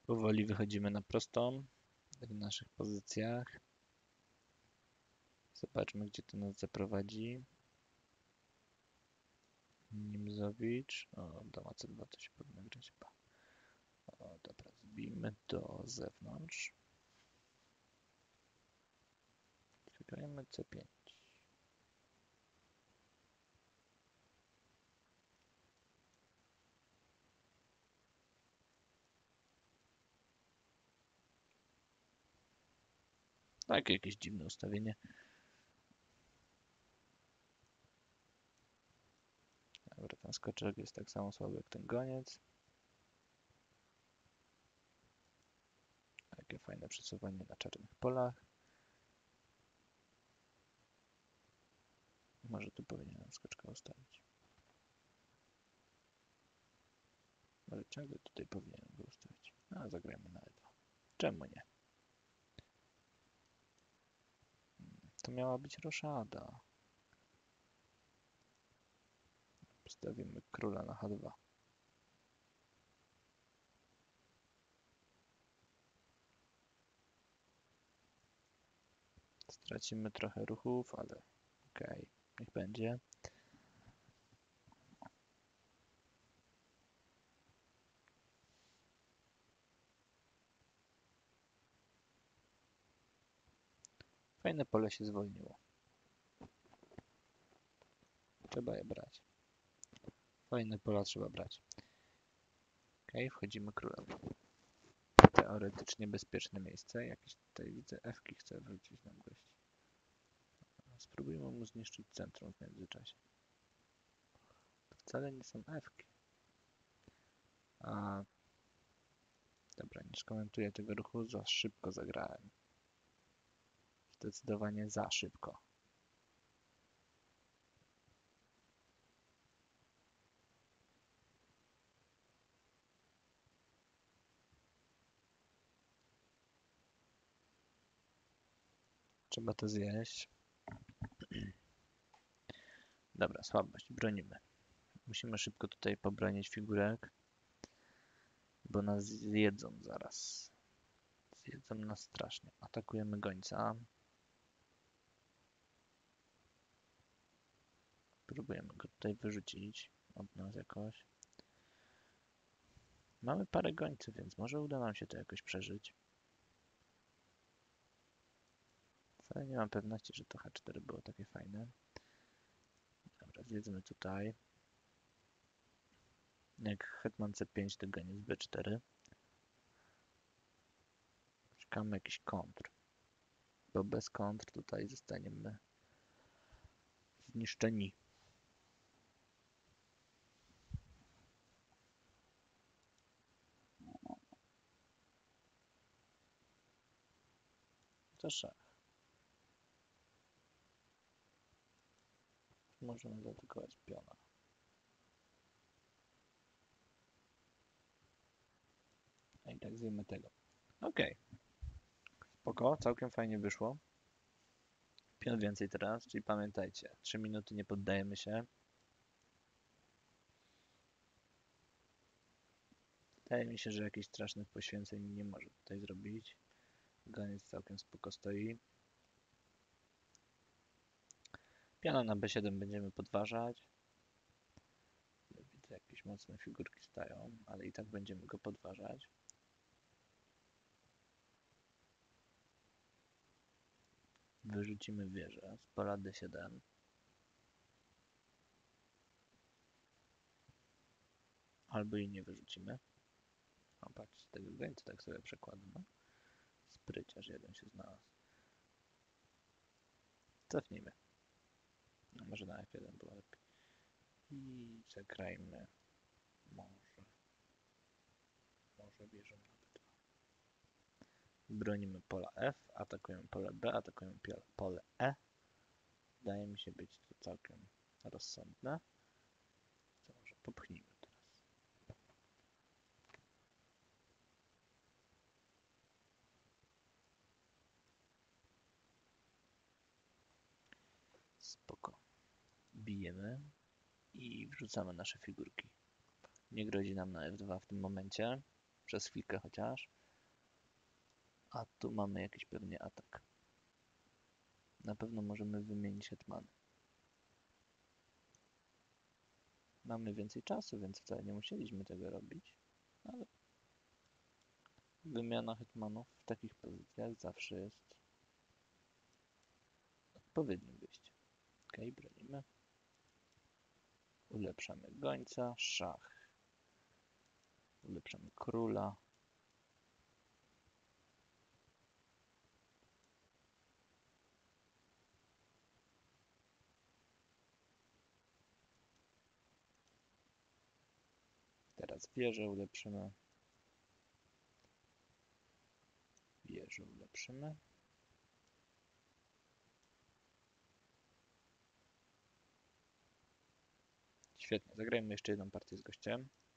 Powoli wychodzimy na prostą w naszych pozycjach. Zobaczmy, gdzie to nas zaprowadzi. Nimzowicz. O, dama C2 to się powinno grać chyba. O, dobra, zbijmy do zewnątrz. Zagrajmy C5. Tak, jakieś dziwne ustawienie. Dobra, ten skoczek jest tak samo słaby jak ten goniec. Jakie fajne przesuwanie na czarnych polach. Może tu powinienem skoczka ustawić. Może ciągle tutaj powinienem go ustawić. A, zagrajmy na E2. Czemu nie? To miała być roszada. Postawimy króla na H2. Stracimy trochę ruchów, ale okej, niech będzie. Fajne pole się zwolniło. Trzeba je brać. Fajne pola trzeba brać. Okej, wchodzimy królem. Teoretycznie bezpieczne miejsce. Jakieś tutaj widzę F-ki chce wrócić nam gość. Spróbujmy mu zniszczyć centrum w międzyczasie. To wcale nie są F-ki. A dobra, nie skomentuję tego ruchu, za szybko zagrałem. Zdecydowanie za szybko. Trzeba to zjeść. Dobra, słabość, bronimy. Musimy szybko tutaj pobronić figurek, bo nas zjedzą zaraz. Zjedzą nas strasznie. Atakujemy gońca. Próbujemy go tutaj wyrzucić od nas jakoś. Mamy parę gońców, więc może uda nam się to jakoś przeżyć. Wcale nie mam pewności, że to H4 było takie fajne. Dobra, zjedzmy tutaj. Jak hetman C5 to goniec B4. Szukamy jakiś kontr. Bo bez kontr tutaj zostaniemy zniszczeni. To szach. Możemy zaatakować piona. A i tak zjemy tego. Okej. Spoko, całkiem fajnie wyszło. Pion więcej teraz, czyli pamiętajcie, 3 minuty nie poddajemy się. Wydaje mi się, że jakichś strasznych poświęceń nie może tutaj zrobić. Goniec całkiem spoko stoi. Piona na B7 będziemy podważać. Widzę, jakieś mocne figurki stają, ale i tak będziemy go podważać. Wyrzucimy wieżę z pola D7. Albo jej nie wyrzucimy. O, patrz, z tego gońca tak sobie przekładam. No. Spryciarz jeden się znalazł. Cofnijmy. No, może na F1 było lepiej. I zagrajmy. Może wieżą na B2. Bronimy pola F, atakują pole B, atakują pole E. Wydaje mi się być to całkiem rozsądne. Co może popchnijmy teraz. Spoko. Bijemy i wrzucamy nasze figurki. Nie grozi nam na F2 w tym momencie. Przez chwilkę chociaż. A tu mamy jakiś pewnie atak. Na pewno możemy wymienić hetmany. Mamy więcej czasu, więc wcale nie musieliśmy tego robić. Ale wymiana hetmanów w takich pozycjach zawsze jest odpowiednim wyjściem. Ok, bronimy. Ulepszamy gońca, szach. Ulepszamy króla. Teraz wieżę ulepszymy. Wieżę ulepszymy. Świetnie, zagrajmy jeszcze jedną partię z gościem.